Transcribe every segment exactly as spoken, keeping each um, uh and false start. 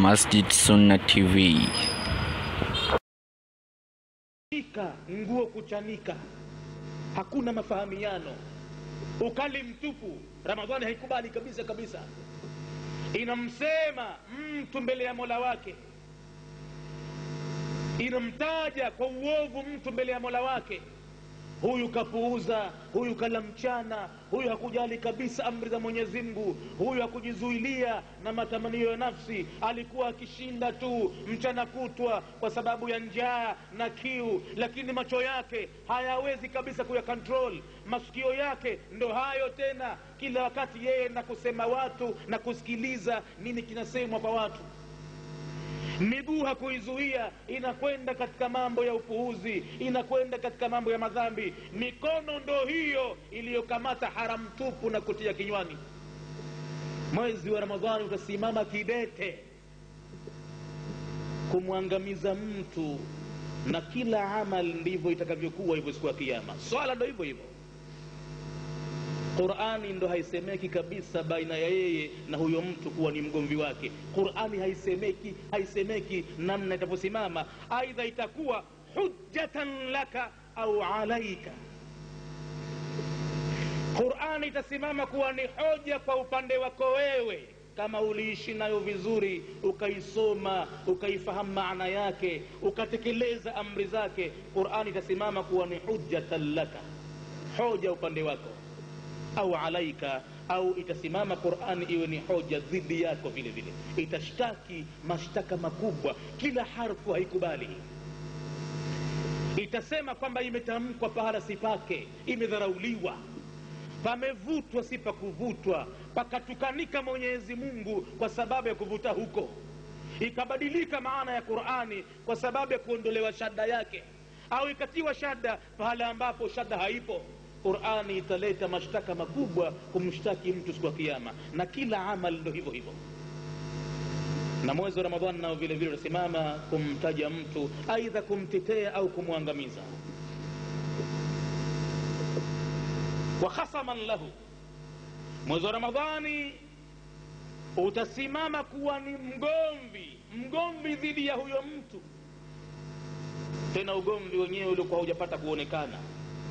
Masjid Sunna T V. Nguo kuchanika, hakuna mafahamiano, ukali mtupu. Ramadhani haikubali kabisa kabisa. Inamsema mtu mbele ya Mola wake, inamtaja kwa uovu mtu mbele ya Mola wake. Huyu kapuuza, huyu kala mchana, huyu hakujali kabisa amri za Mwenyezi Mungu, huyu hakujizuilia na matamanio ya nafsi, alikuwa akishinda tu mchana kutwa kwa sababu ya njaa na kiu, lakini macho yake hayawezi kabisa kuya control, masikio yake ndo hayo tena, kila wakati yeye na kusema watu na kusikiliza nini kinasemwa kwa watu. Miguu hakuizuia, inakwenda katika mambo ya upuuzi, inakwenda katika mambo ya madhambi. Mikono ndo hiyo iliyokamata haramu tupu na kutia kinywani. Mwezi wa Ramadhani utasimama kidete kumwangamiza mtu, na kila amal ndivyo itakavyokuwa hivyo siku ya Kiyama. Swala ndo hivyo hivyo. Qur'ani ndo haisemeki kabisa baina ya yeye na huyo mtu kuwa ni mgomvi wake. Qur'ani haisemeki haisemeki namna itaposimama, aidha itakuwa hujjatan laka au alaika. Qur'ani itasimama kuwa ni hoja kwa upande wako wewe, kama uliishi nayo vizuri, ukaisoma, ukaifahamu maana yake, ukatekeleza amri zake. Qur'ani itasimama kuwa ni hujjatan laka, hoja upande wako, au alaika, au itasimama Qur'ani iwe ni hoja dhidi yako vile vile. Itashtaki mashtaka makubwa, kila harfu haikubali. Itasema kwamba imetamkwa pahala sipake, imedharauliwa, pamevutwa sipa kuvutwa, pakatukanika Mwenyezi Mungu kwa sababu ya kuvuta huko. Ikabadilika maana ya Qur'ani kwa sababu ya kuondolewa shada yake, au ikatiwa shada pahala ambapo shada haipo. Qur'ani italeta mashtaka makubwa kumshtaki mtu siku ya Kiyama, na kila amal ndo hivyo hivyo. Na mwezi wa Ramadhani nao vile vile utasimama kumtaja mtu, aidha kumtetea au kumwangamiza. Wa khasaman lahu, mwezi wa Ramadhani utasimama kuwa ni mgomvi, mgomvi dhidi ya huyo mtu, tena ugomvi wenyewe uliokuwa hujapata kuonekana.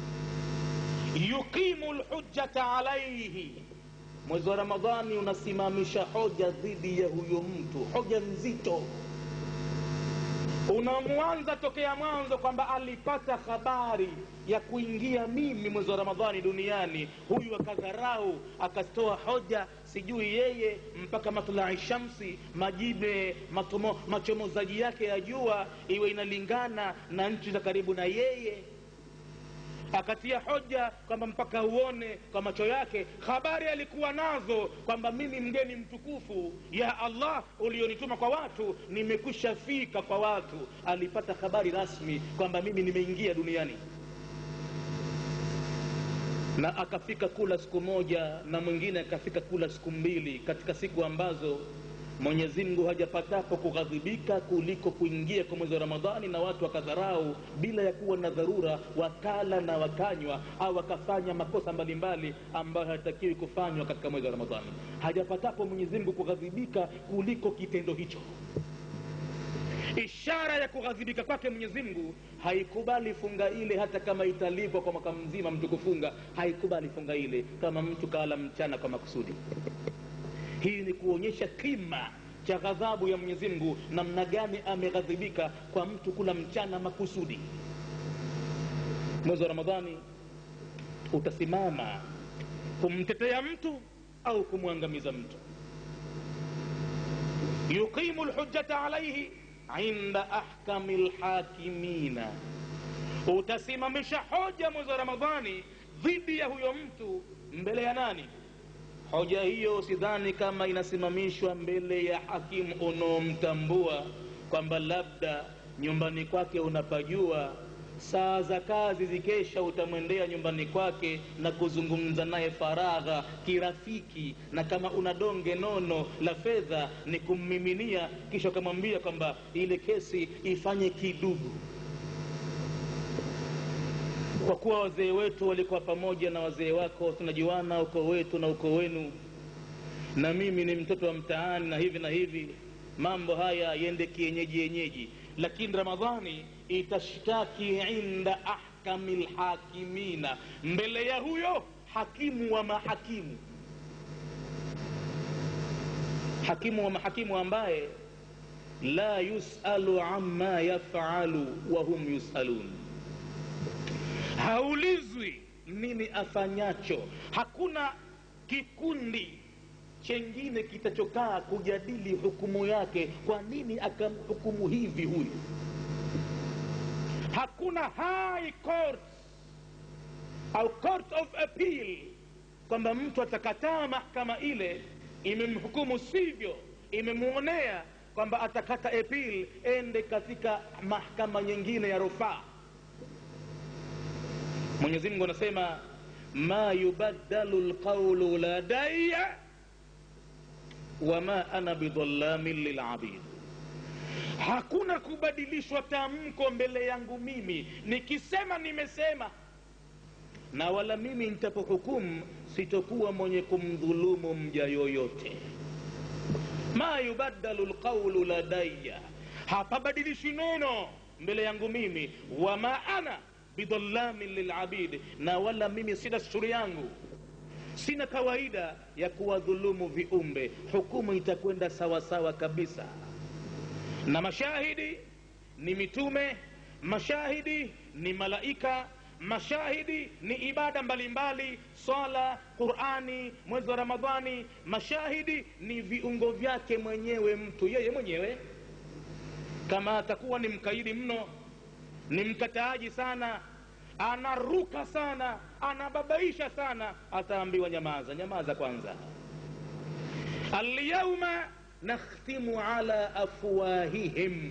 Yuqimu alhujjata alayhi, mwezi wa Ramadhani unasimamisha hoja dhidi ya huyo mtu, hoja nzito. Unamwanza tokea mwanzo kwamba alipata habari ya kuingia mimi mwezi wa Ramadhani duniani, huyu akadharau, akatoa hoja sijui yeye mpaka matlai shamsi, majibe matomo, machomozaji yake ya jua iwe inalingana na nchi za karibu na yeye. Akatia hoja kwamba mpaka uone kwa macho yake habari alikuwa nazo kwamba mimi mgeni mtukufu ya Allah ulionituma kwa watu nimekwisha fika kwa watu. Alipata habari rasmi kwamba mimi nimeingia duniani, na akafika kula siku moja na mwingine akafika kula siku mbili, katika siku ambazo Mwenyezi Mungu hajapatapo kughadhibika kuliko kuingia kwa mwezi wa Ramadhani, na watu wakadharau bila ya kuwa na dharura, wakala na wakanywa, au wakafanya makosa mbalimbali ambayo hayatakiwi kufanywa katika mwezi wa Ramadhani. Hajapatapo Mwenyezi Mungu kughadhibika kuliko kitendo hicho. Ishara ya kughadhibika kwake Mwenyezi Mungu, haikubali funga ile hata kama italipwa kwa mwaka mzima mtu kufunga, haikubali funga ile kama mtu kala mchana kwa makusudi. Hii ni kuonyesha kima cha ghadhabu ya Mwenyezi Mungu, namna gani ameghadhibika kwa mtu kula mchana makusudi. Mwezi wa Ramadhani utasimama kumtetea mtu au kumwangamiza mtu. Yuqimu alhujjata alayhi inda ahkamil hakimina, utasimamisha hoja mwezi wa Ramadhani dhidi ya huyo mtu mbele ya nani? Hoja hiyo sidhani kama inasimamishwa mbele ya hakimu unomtambua kwamba labda nyumbani kwake unapajua, saa za kazi zikesha utamwendea nyumbani kwake na kuzungumza naye faragha kirafiki, na kama una donge nono la fedha ni kummiminia, kisha kumwambia kwamba ile kesi ifanye kidugu. Kwa kuwa wazee wetu walikuwa pamoja na wazee wako, tunajiwana uko wetu na uko wenu, na mimi ni mtoto wa mtaani na hivi na hivi, mambo haya yende kienyeji yenyeji, lakini Ramadhani itashtaki inda ahkamil hakimina, mbele ya huyo hakimu wa mahakimu, hakimu wa mahakimu ambaye la yusalu amma yafalu wa hum yusalun, haulizwi nini afanyacho. Hakuna kikundi chengine kitachokaa kujadili hukumu yake, kwa nini akamhukumu hivi huyu. Hakuna high court au court of appeal kwamba mtu atakataa mahakama ile imemhukumu sivyo, imemuonea, kwamba atakata appeal ende katika mahakama nyingine ya rufaa. Mwenyezi Mungu anasema ma yubaddalu alqawlu ladayya wama ana bidhallamin lilabid, hakuna kubadilishwa tamko mbele yangu mimi, nikisema nimesema, na wala mimi nitapohukumu sitokuwa mwenye kumdhulumu mja yoyote. Ma yubaddalu alqawlu ladayya, hapabadilishi neno mbele yangu mimi, wama ana bidhallamin lilabid, na wala mimi sina shughuli yangu, sina kawaida ya kuwadhulumu viumbe. Hukumu itakwenda sawa sawa kabisa, na mashahidi ni mitume, mashahidi ni malaika, mashahidi ni ibada mbalimbali, swala, Qur'ani, mwezi wa Ramadhani. Mashahidi ni viungo vyake mwenyewe mtu, yeye mwenyewe. Kama atakuwa ni mkaidi mno, ni mkataaji sana, anaruka sana, anababaisha sana, ataambiwa nyamaza, nyamaza kwanza. Al-yawma nakhtimu ala afwahihim,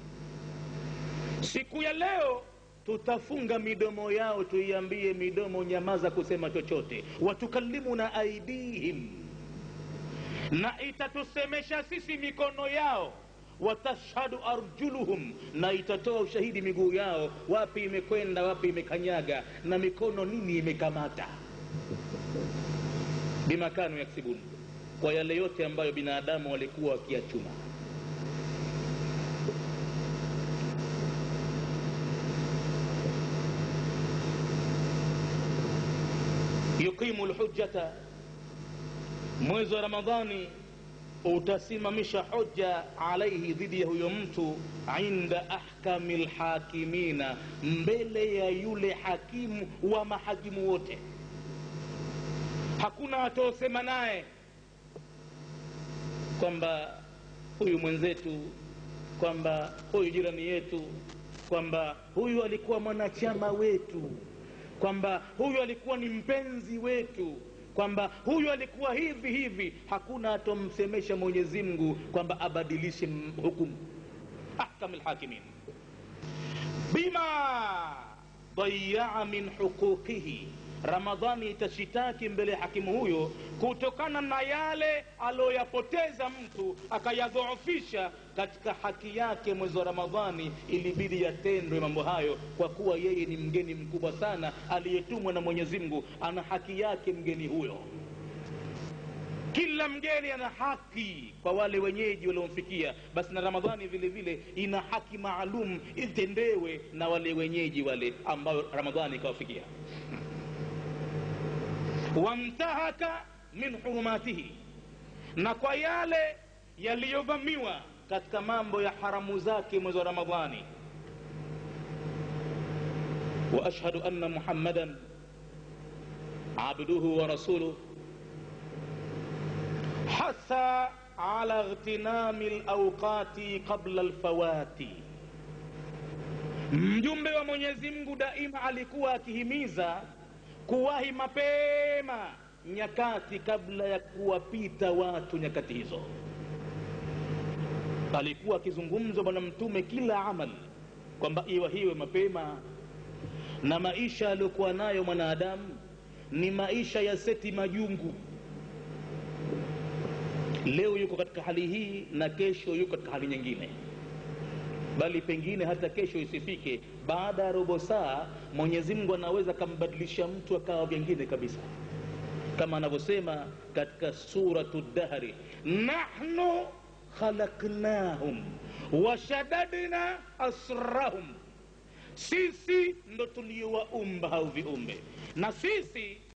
siku ya leo tutafunga midomo yao, tuiambie midomo nyamaza kusema chochote. Watukallimuna aidihim, na itatusemesha sisi mikono yao. Watashhadu arjuluhum, na itatoa ushahidi miguu yao, wapi imekwenda, wapi imekanyaga, na mikono nini imekamata. Bima kanu yaksibun, kwa yale yote ambayo binadamu walikuwa wakiachuma. Yuqimu alhujjata, mwezi wa Ramadhani utasimamisha hoja alaihi, dhidi ya huyo mtu, inda ahkamil hakimina, mbele ya yule hakimu wa mahakimu wote. Hakuna atosema naye kwamba huyu mwenzetu, kwamba huyu jirani yetu, kwamba huyu alikuwa mwanachama wetu, kwamba huyu alikuwa ni mpenzi wetu, kwamba huyu alikuwa hivi hivi. Hakuna atomsemesha Mwenyezi Mungu kwamba abadilishe hukumu. Ahkamul hakimin bima dayya min huquqihi, Ramadhani itashitaki mbele ya hakimu huyo kutokana na yale aloyapoteza mtu, akayadhoofisha katika haki yake. Mwezi wa Ramadhani ilibidi yatendwe mambo hayo, kwa kuwa yeye ni mgeni mkubwa sana aliyetumwa na Mwenyezi Mungu. Ana haki yake mgeni huyo. Kila mgeni ana haki kwa wale wenyeji waliomfikia, basi na Ramadhani vile vile ina haki maalum itendewe na wale wenyeji wale ambao Ramadhani ikawafikia. Wamtahaka min hurumatihi, na kwa yale yaliyovamiwa katika mambo ya haramu zake mwezi wa Ramadhani. Wa ashhadu anna Muhammadan abduhu wa rasuluhu, hasa ala ightinami alawqati qabla alfawati, mjumbe wa Mwenyezi Mungu daima alikuwa akihimiza kuwahi mapema nyakati kabla ya kuwapita watu nyakati hizo. Alikuwa akizungumza bwana mtume kila amali kwamba iwahiwe mapema, na maisha aliyokuwa nayo mwanadamu ni maisha ya seti majungu. Leo yuko katika hali hii na kesho yuko katika hali nyingine, bali pengine hata kesho isifike, baada ya robo saa Mwenyezi Mungu anaweza kambadilisha mtu akawa vingine kabisa, kama anavyosema katika suratu Dahri, nahnu khalaqnahum washadadna asrahum, sisi ndo tuliowaumba hao viumbe na sisi